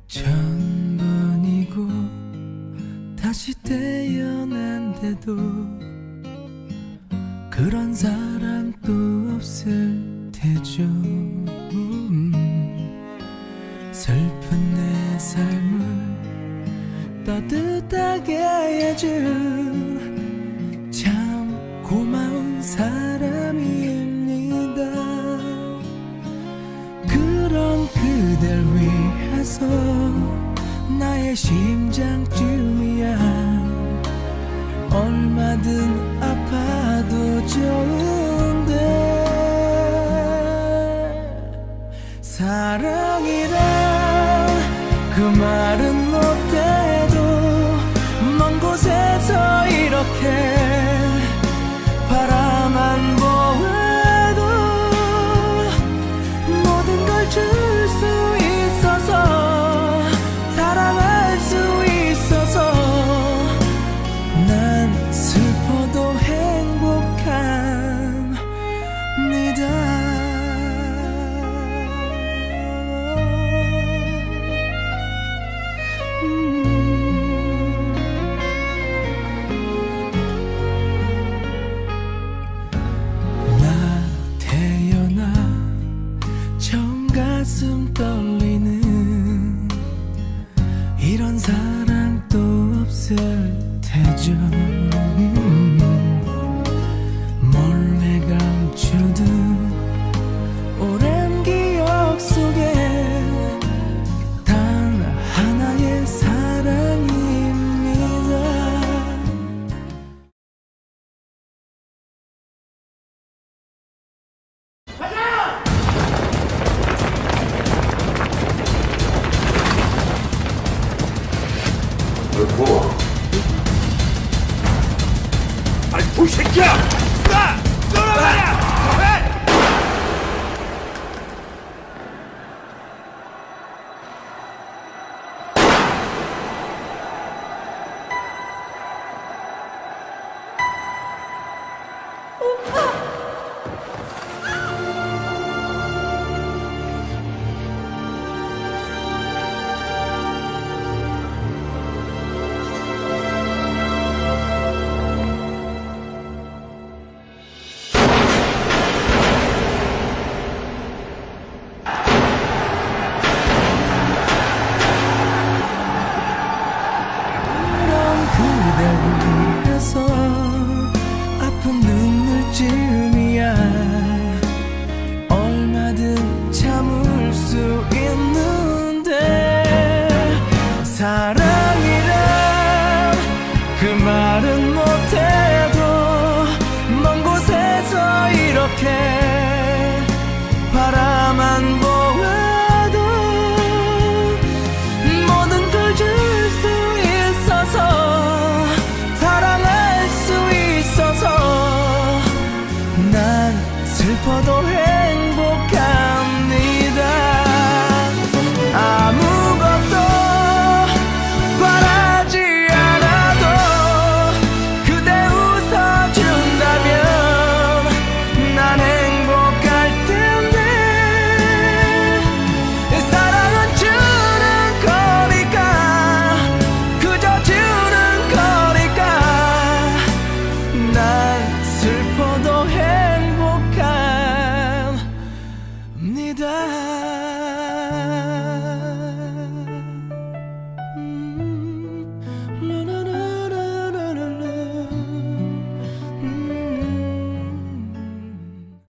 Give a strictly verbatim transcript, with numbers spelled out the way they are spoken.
천번이고 다시 태어난데도 그런 사람 또 없을 테죠. 음, 슬픈 내 삶을 따뜻하게 해준 참 고마운 사람입니다. 그런 그댈 위해서 나의 심장쯤이야 얼마든 아파도 좋은데, 사랑이란 그 말은 못해도 먼 곳에서 이렇게 바라만 보아도 모든 걸 줄 수 있어서 사랑할 수 있어서 난 슬퍼도 행복합니다. 가슴 떨리는 이런 사랑 또 없을 테죠.